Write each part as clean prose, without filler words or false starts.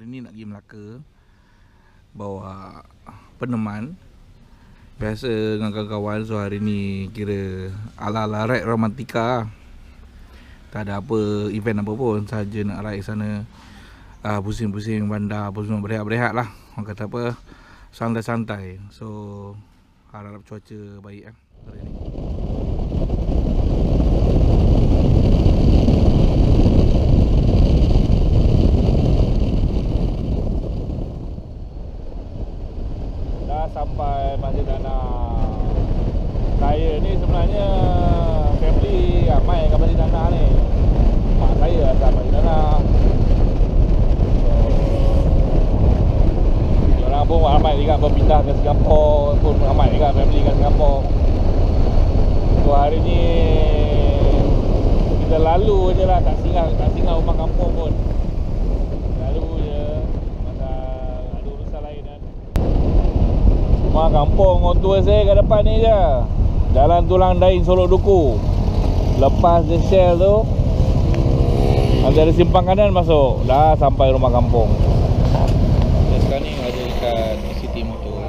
ni nak pergi Melaka, bawa peneman. Biasa dengan kawan-kawan. So hari ni kira ala-ala ride romantika. Tak ada apa event apa pun, saja nak ride sana, pusing-pusing bandar, apa semua, berehat-berehat lah. Orang kata apa, santai-santai. So harap cuaca baik hari ni. Sampai Masjid Tanah. Saya ni sebenarnya family ramai kat Masjid Tanah ni. Mak saya asal Masjid Tanah. So, orang pun ramai juga berpindah ke Singapura, pun ramai juga family kat Singapura. So hari ni kita lalu je lah, tak singgah rumah kampung pun. Lalu je. Rumah kampung orang tua saya kat depan ni je. Jalan Tulang Dain Solok Duku. Lepas the Shell tu, ada simpang kanan masuk, dah sampai rumah kampung. Dan sekarang ni ada dekat City Motor.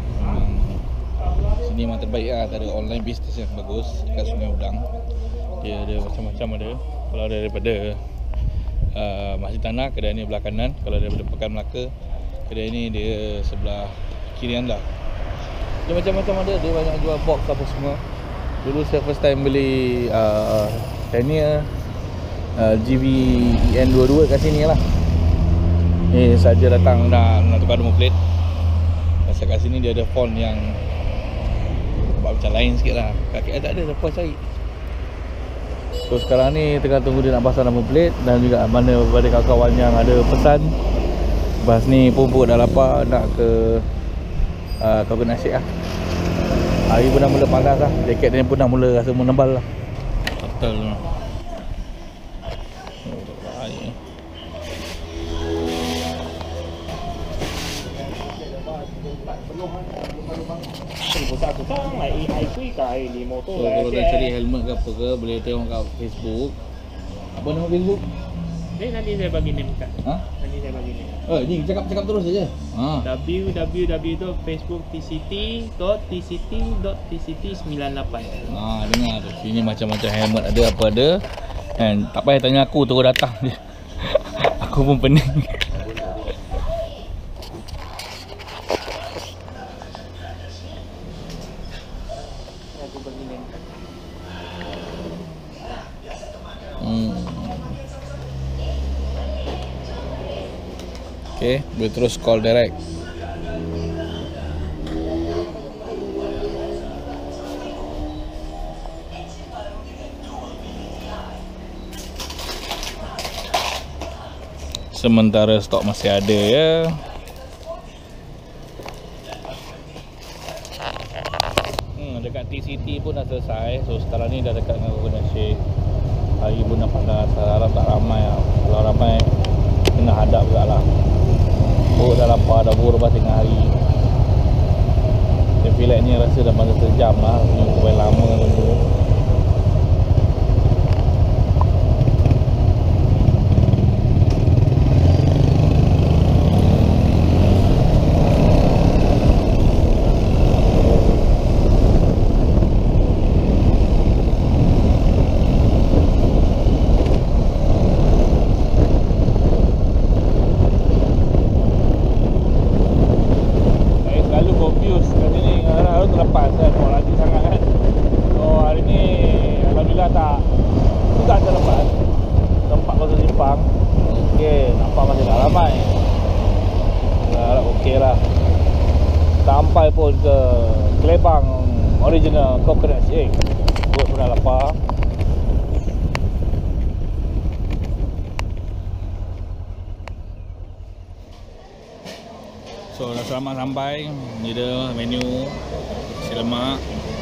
Sini memang terbaik lah. Tak ada online business yang bagus dekat Sungai Udang. Dia ada macam-macam ada. Kalau ada daripada Masjid Tanah, kedai ni belah kanan. Kalau daripada Pekan Melaka, kedai ni dia sebelah kiri anda. Dia macam-macam ada, dia banyak jual box apa semua. Dulu saya first time beli Xenia GV EN22 kat sini lah. Ni saja datang nak tukar nombor plate. Pasal kat sini dia ada font yang buat macam lain sikit lah. Kat KL tak ada, lepas cari. So sekarang ni tengah tunggu dia nak pasang nombor plate. Dan juga mana pada kawan-kawan yang ada pesan. Lepas ni pun dah lapar nak ke Coconut Shake lah. Hari pun dah mula panas lah. Jaket dia pun dah mula rasa menebal lah. Betul lah. So kalau dah cari helmet ke apa ke, boleh tengok kat Facebook. Apa nama Facebook? Nanti saya bagi name kat. Nanti saya bagi name. Ni cakap terus saja. www.facebook.tct.tct.tct98. Dengar tu. Sini macam-macam helmet ada, apa ada. And tak payah tanya aku, terus datang je. Aku pun pening. Aku bagi name. Okay, boleh terus call direct. Sementara stok masih ada ya. Dekat TCT pun dah selesai. So sekarang ni dah dekat dengan Coconut Shake. Hari pun dah panas. Harap tak ramai lah. Kalau ramai kena hadap juga lah. Oh dah lapar, dah buru lepas tengah hari. Saya feel like ni rasa dah masa sejam lah. Sampai lama tunggu. Sampai pun ke Kelebang Original Coconut Shake. Buat pun dah lapar. So dah selamat sampai. Ni dia menu nasi lemak,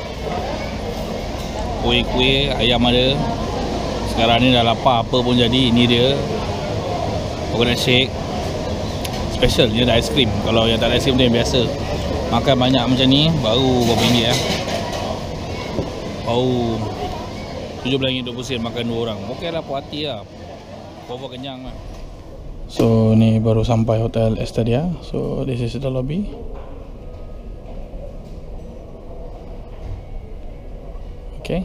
kuih-kuih, ayam ada. Sekarang ni dah lapar, apa pun jadi. Ini dia Coconut Shake. Special, dia ada aiskrim. Kalau yang tak ada aiskrim tu yang biasa. Makan banyak macam ni baru berapa ringgit Baru RM17.20 makan 2 orang. Okey lah, puas hati lah. Bawa kenyang lah. So ni baru sampai Hotel Estadia. So this is the lobby. Okay.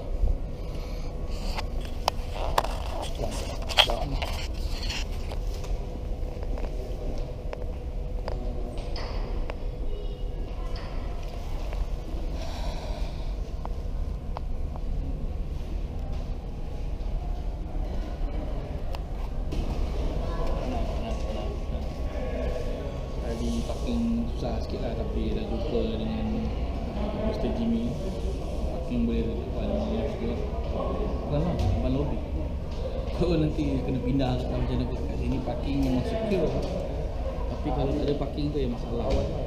Tadi parking susah sikit lah, tapi dah jumpa dengan Mr. Jimmy. Parking boleh depan ni sikit. Bukan lah, depan lobby. So nanti kena pindah kat macam mana, kat sini parking memang secure. Tapi kalau tak ada parking tu yang masalah.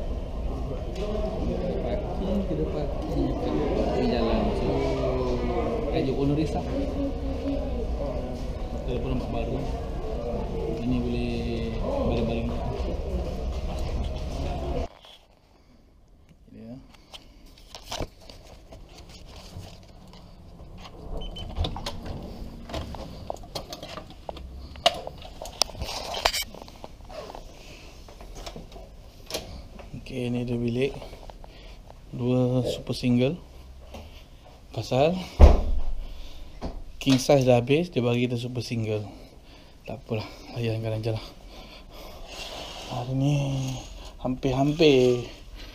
Parking, kena parking kat jalan. So kajuk honoris lah. Walaupun nampak baru, ini boleh baring-baring. Okay, ni dia bilik. Dua super single. Pasal king size dah habis, dia bagi kita super single. Tak apalah, layankan je lah. Hari ni hampir-hampir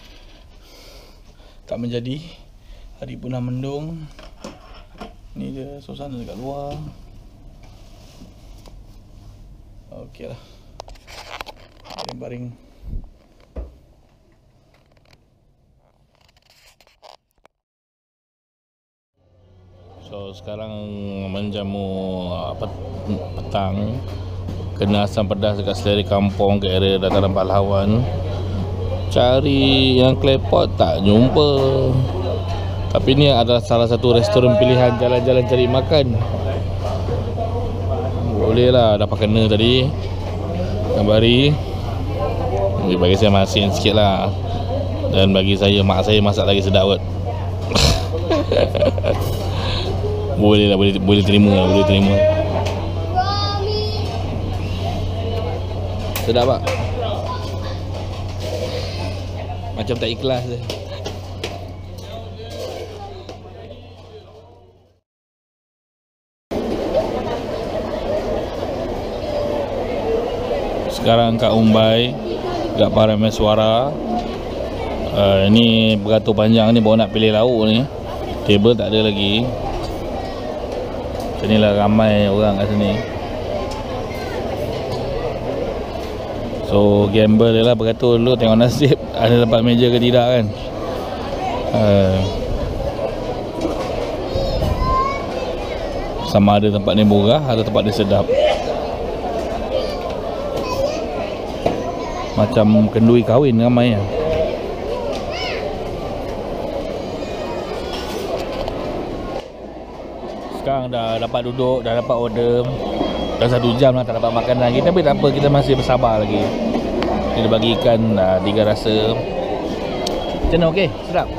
tak menjadi. Hari pun dah mendung. Ni dia suasana dekat luar. Okey lah, baring. So sekarang menjamu petang, kena asam pedas dekat Seleri Kampung ke area Dataran Pahlawan. Cari yang claypot tak jumpa. Tapi ni adalah salah satu restoran pilihan jalan-jalan cari makan. Boleh lah, dapat kena tadi Gambari. Bagi saya masin sikit lah. Dan bagi saya, mak saya masak lagi sedap kot. Boleh lah, boleh terima lah, boleh terima. Sedap tak? Macam tak ikhlas je. Sekarang kat Umbai, kat Parameswara. Ni beratur panjang ni, baru nak pilih lauk ni. Table tak ada lagi. Macam inilah ramai orang kat sini. So gamble dia lah, beratur dulu, tengok nasib ada dapat meja ke tidak kan. Sama ada tempat ni murah atau tempat ni sedap. Macam kenduri kahwin ramai lah. Sekarang dah dapat duduk, dah dapat order. Dah 1 jam lah tak dapat makan lagi. Tapi tak apa, kita masih bersabar lagi. Kita bagi ikan 3 rasa. Macam mana, okey? Sedap?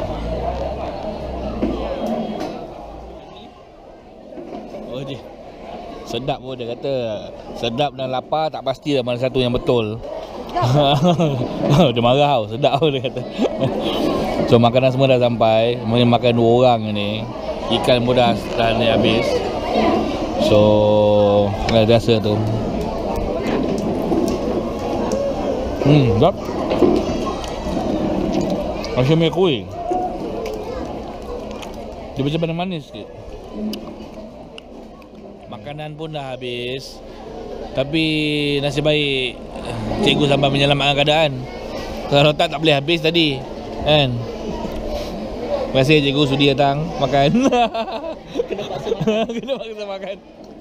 Oh je, sedap pun dia kata. Sedap dan lapar, tak pasti lah mana satu yang betul. Dia marah tau, sedap pun dia kata. So makanan semua dah sampai. Makan 2 orang ni. Ikan pun dah ni habis. So dah rasa tu. Sedap. Macam mi kuih. Dia macam manis sikit. Makanan pun dah habis. Tapi nasib baik cikgu sampai menyelamatkan keadaan. Kalau tak boleh habis tadi kan. Terima kasih cikgu sudi datang makan. Kena paksa makan.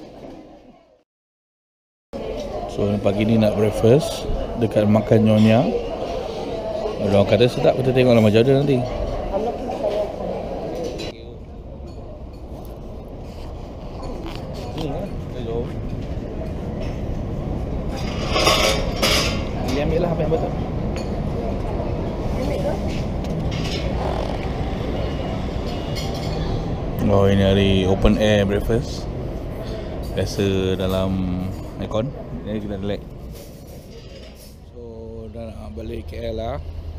So pagi ni nak breakfast dekat makan Nyonya. Orang kata sedap, kita tengoklah macam mana nanti. Hello. Ambil lah apa yang betul. Oh, ini hari open air breakfast. Biasa dalam aircon. Ini kita relax. dah nak balik KL lah.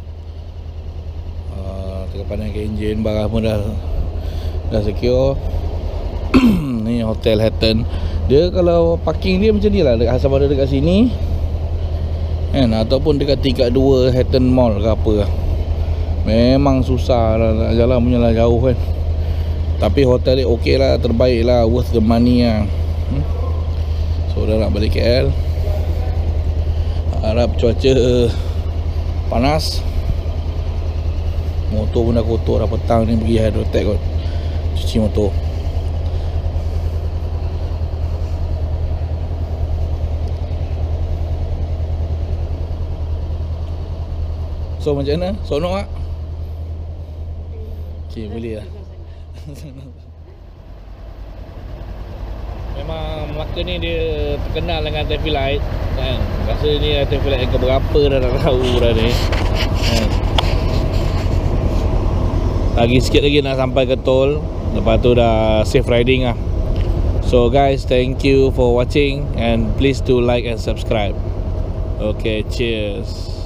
Tengah panaskan enjin, barang pun dah secure. Ni Hotel Hatton. Dia kalau parking dia macam ni lah, sama ada dekat sini kan, ataupun dekat tingkat 2 Hatton Mall ke apa lah. Memang susah lah nak jalan punya lah, jauh kan. Tapi hotel dia okey lah, terbaik lah, worth the money lah. So dah nak balik KL. Harap cuaca panas. Motor pun dah kotor dah, petang ni pergi Hydrotech kot, cuci motor. So macam mana? Sonok tak? Okay, boleh lah. Memang Melaka ni dia terkenal dengan traffic light kan. Rasa ni traffic light yang keberapa dah tak tahu dah ni kan. Lagi sikit lagi nak sampai ke tol, lepas tu dah safe riding lah. So guys, thank you for watching and please do like and subscribe. Okay, cheers.